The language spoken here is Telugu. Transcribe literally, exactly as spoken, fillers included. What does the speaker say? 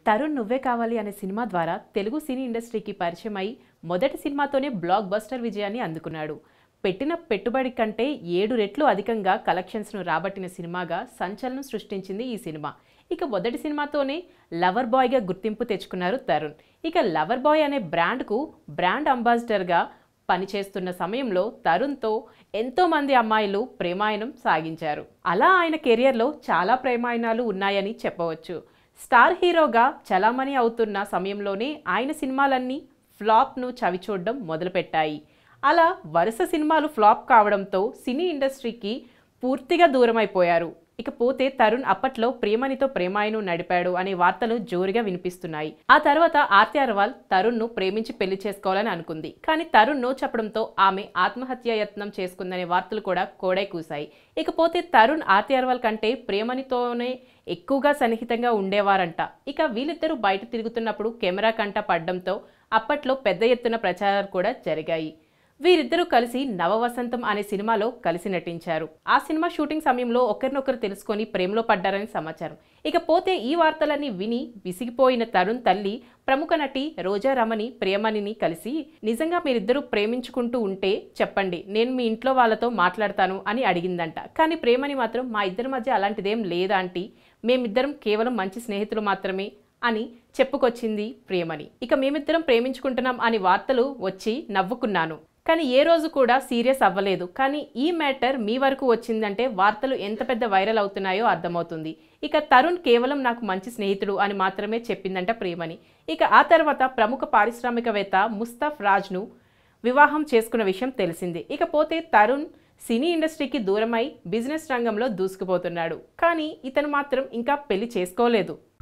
తరుణ్ నువ్వే కావాలి అనే సినిమా ద్వారా తెలుగు సినీ ఇండస్ట్రీకి పరిచయం అయి మొదటి సినిమాతోనే బ్లాక్ బస్టర్ విజయాన్ని అందుకున్నాడు. పెట్టిన పెట్టుబడి కంటే ఏడు రెట్లు అధికంగా కలెక్షన్స్ను రాబట్టిన సినిమాగా సంచలనం సృష్టించింది ఈ సినిమా. ఇక మొదటి సినిమాతోనే లవర్ బాయ్గా గుర్తింపు తెచ్చుకున్నారు తరుణ్. ఇక లవర్ బాయ్ అనే బ్రాండ్కు బ్రాండ్ అంబాసిడర్గా పనిచేస్తున్న సమయంలో తరుణ్తో ఎంతోమంది అమ్మాయిలు ప్రేమాయణం సాగించారు. అలా ఆయన కెరియర్లో చాలా ప్రేమాయణాలు ఉన్నాయని చెప్పవచ్చు. స్టార్ హీరోగా చలామణి అవుతున్న సమయంలోనే ఆయన సినిమాలన్నీ ఫ్లాప్ను చవిచూడడం మొదలుపెట్టాయి. అలా వరుస సినిమాలు ఫ్లాప్ కావడంతో సినీ ఇండస్ట్రీకి పూర్తిగా దూరమైపోయారు. ఇకపోతే తరుణ్ అప్పట్లో ప్రేమనితో ప్రేమాయణం నడిపాడు అనే వార్తలు జోరుగా వినిపిస్తున్నాయి. ఆ తర్వాత ఆర్తి అగర్వాల్ తరుణ్ను ప్రేమించి పెళ్లి చేసుకోవాలని అనుకుంది. కానీ తరుణ్ నో చెప్పడంతో ఆమె ఆత్మహత్య యత్నం చేసుకుందనే వార్తలు కూడా కోడై కూశాయి. ఇకపోతే తరుణ్ ఆర్తి అగర్వాల్ కంటే ప్రేమనితోనే ఎక్కువగా సన్నిహితంగా ఉండేవారంట. ఇక వీళ్ళిద్దరూ బయట తిరుగుతున్నప్పుడు కెమెరా కంట పడ్డంతో అప్పట్లో పెద్ద ఎత్తున ప్రచారాలు కూడా జరిగాయి. వీరిద్దరూ కలిసి నవవసంతం అనే సినిమాలో కలిసి నటించారు. ఆ సినిమా షూటింగ్ సమయంలో ఒకరినొకరు తెలుసుకొని ప్రేమలో పడ్డారని సమాచారం. ఇకపోతే ఈ వార్తలన్నీ విని విసిగిపోయిన తరుణ్ తల్లి ప్రముఖ నటి రోజా రమణి ప్రియమణిని కలిసి, నిజంగా మీరిద్దరూ ప్రేమించుకుంటూ ఉంటే చెప్పండి, నేను మీ ఇంట్లో వాళ్ళతో మాట్లాడతాను అని అడిగిందంట. కానీ ప్రేమని మాత్రం మా ఇద్దరి మధ్య అలాంటిదేం లేదా ఆంటీ, మేమిద్దరం కేవలం మంచి స్నేహితులు మాత్రమే అని చెప్పుకొచ్చింది ప్రియమణి. ఇక మేమిద్దరం ప్రేమించుకుంటున్నాం అని వార్తలు వచ్చి నవ్వుకున్నాను, కానీ ఏ రోజు కూడా సీరియస్ అవ్వలేదు. కానీ ఈ మ్యాటర్ మీ వరకు వచ్చిందంటే వార్తలు ఎంత పెద్ద వైరల్ అవుతున్నాయో అర్థమవుతుంది. ఇక తరుణ్ కేవలం నాకు మంచి స్నేహితుడు అని మాత్రమే చెప్పిందంట ప్రియమణి. ఇక ఆ తర్వాత ప్రముఖ పారిశ్రామికవేత్త ముస్తఫ్ రాజ్ను వివాహం చేసుకున్న విషయం తెలిసింది. ఇకపోతే తరుణ్ సినీ ఇండస్ట్రీకి దూరమై బిజినెస్ రంగంలో దూసుకుపోతున్నాడు. కానీ ఇతను మాత్రం ఇంకా పెళ్లి చేసుకోలేదు.